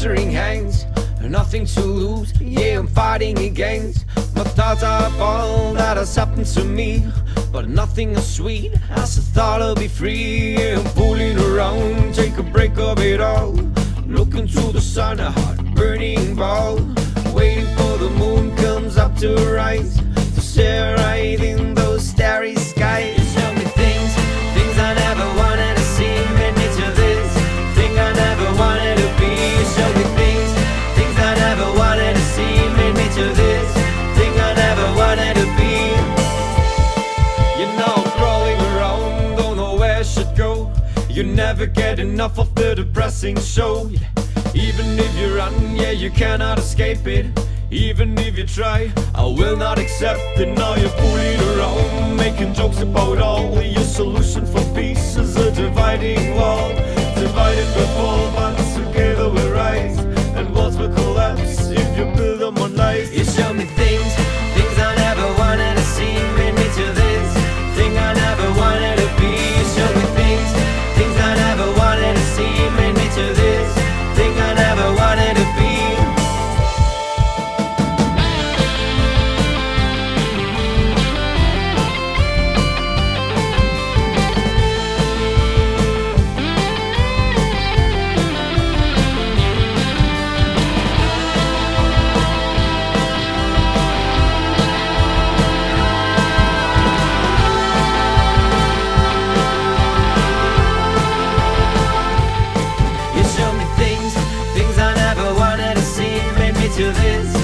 glittering hands, nothing to lose, yeah, I'm fighting against my thoughts of all that has happened to me. But nothing as sweet as the thought I'll be free. Yeah, I'm fooling around, take a break of it all. Looking to the sun, a hot burning ball, waiting for the moon comes up to rise, to stare right in those starry skies. You tell me things, things I never wanted to see, made me to this thing I never wanted to be. You show me things, things I never wanted to see, made me to this thing I never wanted to be. You know I'm crawling around, don't know where I should go. You never get enough of the depressing show. Even if you run, yeah, you cannot escape it. Even if you try, I will not accept it. Now you're fooling around, making jokes about all your solution for peace is a dividing wall. Divided we fall, but together we rise, and walls will collapse if you build them on lies. You show me things, things I never wanted to see, made me to this thing I never wanted to be. You show me things, things I never wanted to see, made me to this thing I never wanted to be. You show me things, things I never wanted to see, made me to this